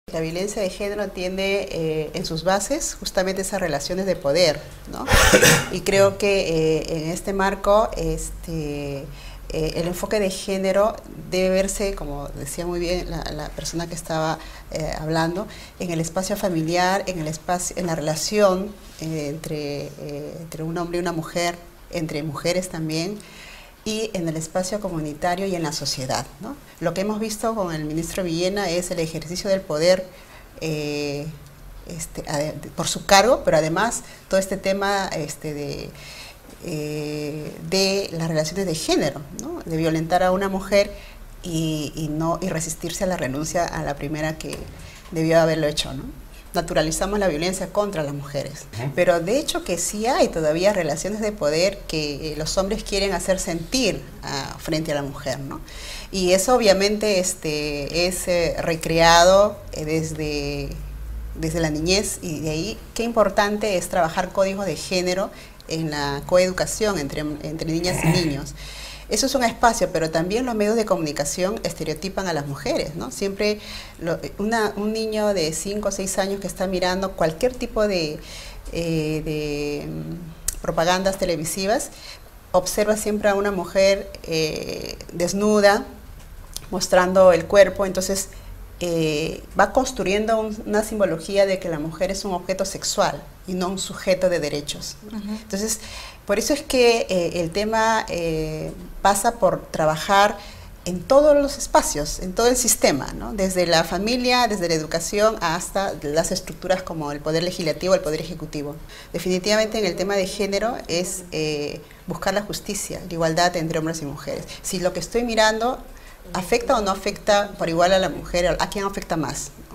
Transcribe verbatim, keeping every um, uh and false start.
La violencia de género tiene eh, en sus bases justamente esas relaciones de poder, ¿no? Y creo que eh, en este marco este, eh, el enfoque de género debe verse, como decía muy bien la, la persona que estaba eh, hablando, en el espacio familiar, en, el espacio, en la relación eh, entre, eh, entre un hombre y una mujer, entre mujeres también, y en el espacio comunitario y en la sociedad, ¿no? Lo que hemos visto con el ministro Villena es el ejercicio del poder eh, este, por su cargo, pero además todo este tema este, de, eh, de las relaciones de género, ¿no? De violentar a una mujer y, y, no, y resistirse a la renuncia a la primera que debió haberlo hecho, ¿no? Naturalizamos la violencia contra las mujeres, uh-huh. Pero de hecho que sí hay todavía relaciones de poder que eh, los hombres quieren hacer sentir uh, frente a la mujer, ¿no? Y eso obviamente este, es eh, recreado eh, desde, desde la niñez, y de ahí qué importante es trabajar códigos de género en la coeducación entre, entre niñas y niños. Eso es un espacio, pero también los medios de comunicación estereotipan a las mujeres, ¿no? Siempre lo, una, un niño de cinco o seis años que está mirando cualquier tipo de, eh, de propagandas televisivas, observa siempre a una mujer eh, desnuda, mostrando el cuerpo, entonces eh, va construyendo un, una simbología de que la mujer es un objeto sexual y no un sujeto de derechos. Uh-huh. Entonces, por eso es que eh, el tema eh, pasa por trabajar en todos los espacios, en todo el sistema, ¿no? Desde la familia, desde la educación, hasta las estructuras como el poder legislativo, el poder ejecutivo. Definitivamente en el tema de género es eh, buscar la justicia, la igualdad entre hombres y mujeres. Si lo que estoy mirando afecta o no afecta por igual a la mujer, ¿a quién afecta más?